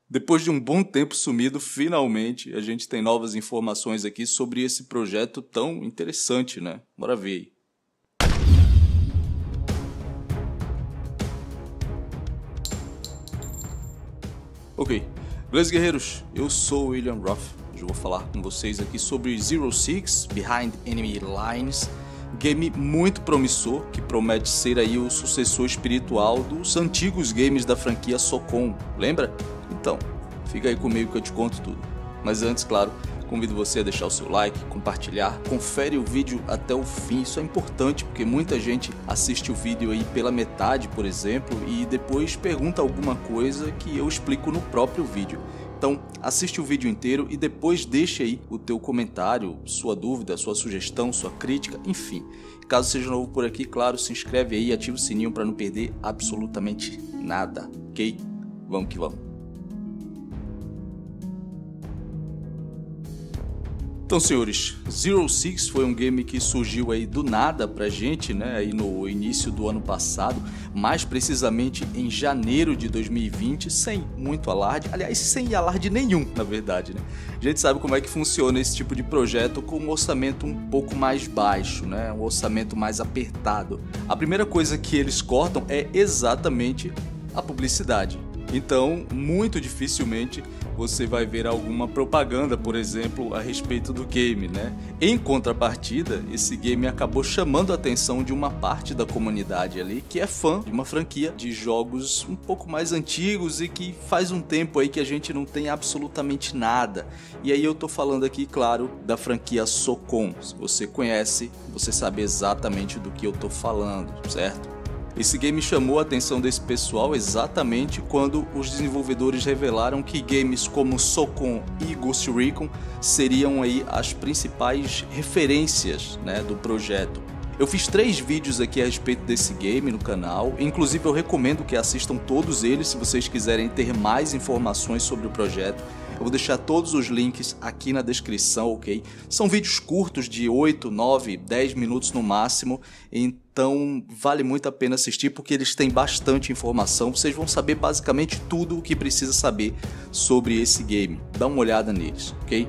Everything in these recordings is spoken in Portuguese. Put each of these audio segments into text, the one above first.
Depois de um bom tempo sumido, finalmente a gente tem novas informações aqui sobre esse projeto tão interessante, né? Bora ver aí. Ok, beleza, guerreiros? Eu sou o William Roth. Hoje eu vou falar com vocês aqui sobre Zero Six Behind Enemy Lines, game muito promissor que promete ser aí o sucessor espiritual dos antigos games da franquia SOCOM, lembra? Então, fica aí comigo que eu te conto tudo. Mas antes, claro, convido você a deixar o seu like, compartilhar, confere o vídeo até o fim. Isso é importante porque muita gente assiste o vídeo aí pela metade, por exemplo, e depois pergunta alguma coisa que eu explico no próprio vídeo. Então, assiste o vídeo inteiro e depois deixa aí o teu comentário, sua dúvida, sua sugestão, sua crítica, enfim. Caso seja novo por aqui, claro, se inscreve aí e ativa o sininho para não perder absolutamente nada, ok? Vamos que vamos. Então, senhores, Zero Six foi um game que surgiu aí do nada pra gente, né, aí no início do ano passado, mais precisamente em janeiro de 2020, sem muito alarde, aliás, sem alarde nenhum, na verdade, né. A gente sabe como é que funciona esse tipo de projeto com um orçamento um pouco mais baixo, né, um orçamento mais apertado. A primeira coisa que eles cortam é exatamente a publicidade. Então, muito dificilmente você vai ver alguma propaganda, por exemplo, a respeito do game, né? Em contrapartida, esse game acabou chamando a atenção de uma parte da comunidade ali que é fã de uma franquia de jogos um pouco mais antigos e que faz um tempo aí que a gente não tem absolutamente nada. E aí eu tô falando aqui, claro, da franquia SOCOM. Se você conhece, você sabe exatamente do que eu tô falando, certo? Esse game chamou a atenção desse pessoal exatamente quando os desenvolvedores revelaram que games como SOCOM e Ghost Recon seriam aí as principais referências, né, do projeto. Eu fiz 3 vídeos aqui a respeito desse game no canal, inclusive eu recomendo que assistam todos eles se vocês quiserem ter mais informações sobre o projeto. Eu vou deixar todos os links aqui na descrição, ok? São vídeos curtos de 8, 9, 10 minutos no máximo, então vale muito a pena assistir porque eles têm bastante informação. Vocês vão saber basicamente tudo o que precisa saber sobre esse game. Dá uma olhada neles, ok?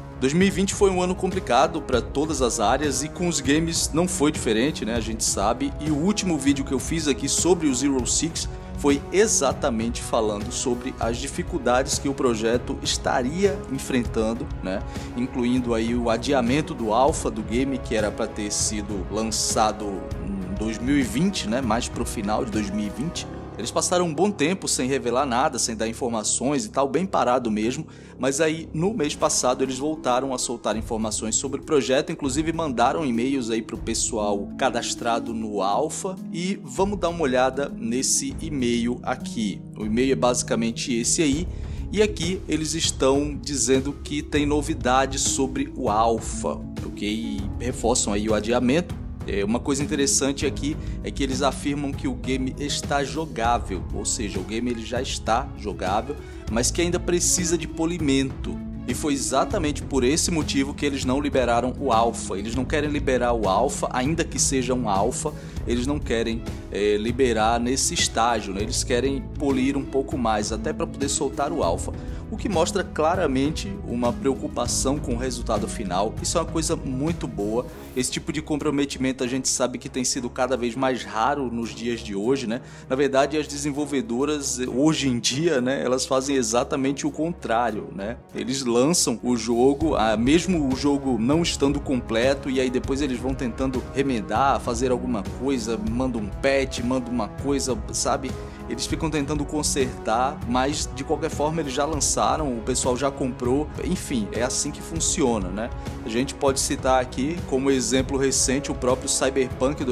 2020 foi um ano complicado para todas as áreas e com os games não foi diferente, né? A gente sabe. E o último vídeo que eu fiz aqui sobre o Zero Six foi exatamente falando sobre as dificuldades que o projeto estaria enfrentando, né? Incluindo aí o adiamento do alpha do game, que era para ter sido lançado em 2020, né? Mais para o final de 2020. Eles passaram um bom tempo sem revelar nada, sem dar informações e tal, bem parado mesmo, mas aí no mês passado eles voltaram a soltar informações sobre o projeto, inclusive mandaram e-mails aí pro pessoal cadastrado no Alpha e vamos dar uma olhada nesse e-mail aqui. O e-mail é basicamente esse aí. E aqui eles estão dizendo que tem novidades sobre o Alpha, ok? E reforçam aí o adiamento. Uma coisa interessante aqui é que eles afirmam que o game está jogável, ou seja, o game ele já está jogável, mas que ainda precisa de polimento. E foi exatamente por esse motivo que eles não liberaram o alpha. Eles não querem liberar o alpha, ainda que seja um alpha, eles não querem liberar nesse estágio, né? Eles querem polir um pouco mais, até para poder soltar o alpha. O que mostra claramente uma preocupação com o resultado final. Isso é uma coisa muito boa. Esse tipo de comprometimento a gente sabe que tem sido cada vez mais raro nos dias de hoje, né? Na verdade, as desenvolvedoras hoje em dia, né, elas fazem exatamente o contrário, né? Eles lançam o jogo, mesmo o jogo não estando completo, e aí depois eles vão tentando remendar, fazer alguma coisa, manda um patch, manda uma coisa, sabe? Eles ficam tentando consertar, mas de qualquer forma eles já lançaram, o pessoal já comprou, enfim, é assim que funciona, né? A gente pode citar aqui como exemplo recente o próprio Cyberpunk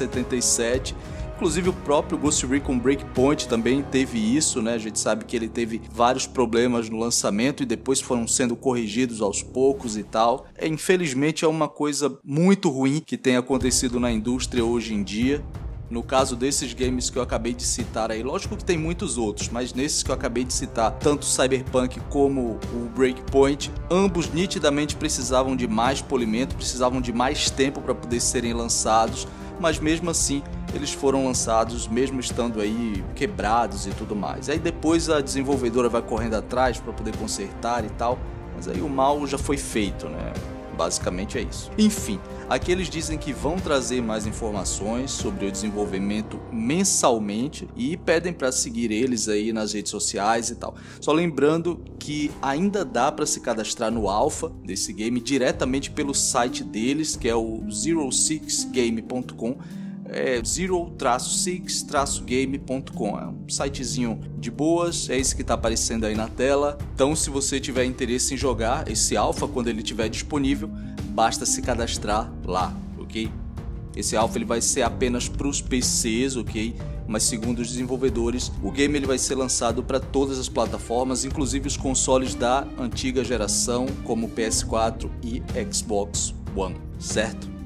2077, inclusive o próprio Ghost Recon Breakpoint também teve isso, né? A gente sabe que ele teve vários problemas no lançamento e depois foram sendo corrigidos aos poucos e tal. Infelizmente é uma coisa muito ruim que tem acontecido na indústria hoje em dia. No caso desses games que eu acabei de citar aí, lógico que tem muitos outros, mas nesses que eu acabei de citar, tanto o Cyberpunk como o Breakpoint, ambos nitidamente precisavam de mais polimento, precisavam de mais tempo para poder serem lançados, mas mesmo assim eles foram lançados mesmo estando aí quebrados e tudo mais. Aí depois a desenvolvedora vai correndo atrás para poder consertar e tal, mas aí o mal já foi feito, né? Basicamente é isso. Enfim, aqui eles dizem que vão trazer mais informações sobre o desenvolvimento mensalmente e pedem para seguir eles aí nas redes sociais e tal. Só lembrando que ainda dá para se cadastrar no alpha desse game diretamente pelo site deles, que é o 06game.com. É 0-6-game.com, é um sitezinho de boas, é esse que está aparecendo aí na tela. Então, se você tiver interesse em jogar esse alpha quando ele estiver disponível, basta se cadastrar lá, ok? Esse alpha ele vai ser apenas para os PCs, ok? Mas segundo os desenvolvedores, o game ele vai ser lançado para todas as plataformas, inclusive os consoles da antiga geração, como PS4 e Xbox One, certo?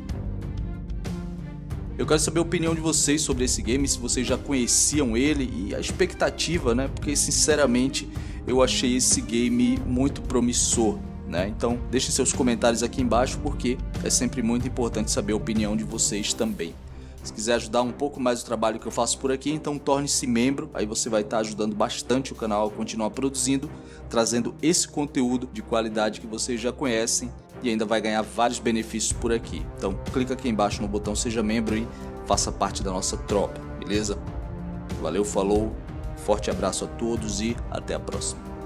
Eu quero saber a opinião de vocês sobre esse game, se vocês já conheciam ele e a expectativa, né? Porque sinceramente eu achei esse game muito promissor, né? Então deixe seus comentários aqui embaixo porque é sempre muito importante saber a opinião de vocês também. Se quiser ajudar um pouco mais o trabalho que eu faço por aqui, então torne-se membro, aí você vai estar ajudando bastante o canal a continuar produzindo, trazendo esse conteúdo de qualidade que vocês já conhecem e ainda vai ganhar vários benefícios por aqui. Então clica aqui embaixo no botão seja membro e faça parte da nossa tropa, beleza? Valeu, falou, forte abraço a todos e até a próxima.